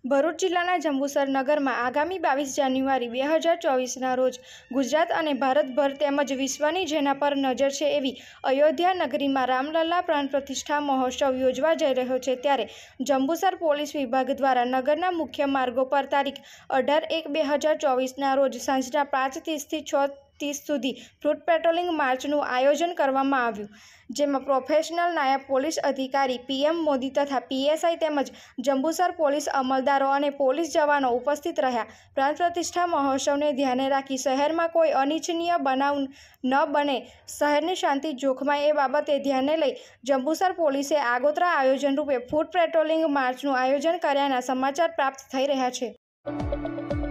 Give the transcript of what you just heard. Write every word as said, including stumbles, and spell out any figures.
ભરૂચ જિલ્લાના જંબુસર નગરમાં આગામી બાવીસ જાન્યુઆરી બે હજાર ચોવીસના રોજ ગુજરાત અને ભારતભર તેમજ વિશ્વની જેના પર નજર છે એવી અયોધ્યા નગરીમાં રામલલ્લા પ્રાણ પ્રતિષ્ઠા મહોત્સવ યોજવા જઈ રહ્યો છે। ત્યારે જંબુસર પોલીસ વિભાગ દ્વારા નગરના મુખ્ય માર્ગો પર તારીખ અઢાર એક બે હજાર ચોવીસના રોજ સાંજના પાંચ ત્રીસથી છ ત્રીસ સુધી ફ્રૂટ પેટ્રોલિંગ માર્ચનું આયોજન કરવામાં આવ્યું, જેમાં પ્રોફેશનલ નાયબ પોલીસ અધિકારી પીએમ મોદી તથા પીએસઆઈ તેમજ જંબુસર પોલીસ અમલદારો અને પોલીસ જવાનો ઉપસ્થિત રહ્યા। પ્રાણ પ્રતિષ્ઠા મહોત્સવને ધ્યાને રાખી શહેરમાં કોઈ અનિચ્છનીય બનાવ ન બને, શહેરની શાંતિ જોખમાય એ બાબતે ધ્યાને લઈ જંબુસર પોલીસે આગોતરા આયોજન રૂપે ફૂટ પેટ્રોલિંગ માર્ચનું આયોજન કર્યાના સમાચાર પ્રાપ્ત થઈ રહ્યા છે।